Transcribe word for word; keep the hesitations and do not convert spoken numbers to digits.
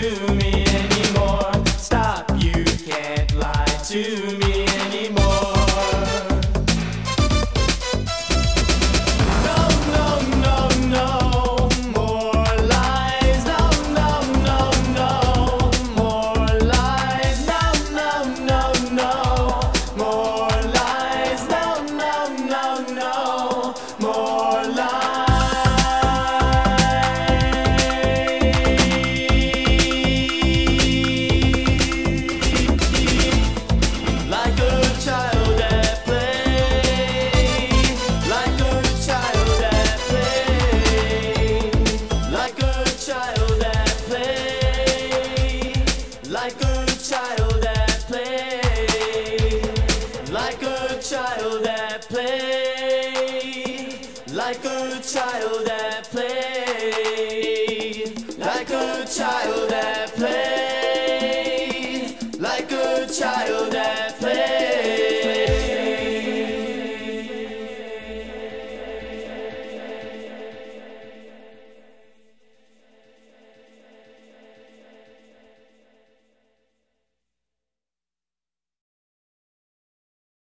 to me anymore. Stop, you can't lie to me anymore. No, no, no, no, more lies. No, no, no, no, more lies. No, no, no, no, more lies. No, no, no, no, more lies. Like a child at play, like a child at play, like a child at play, like a child at play, like a child at play, like a child at play, like a child at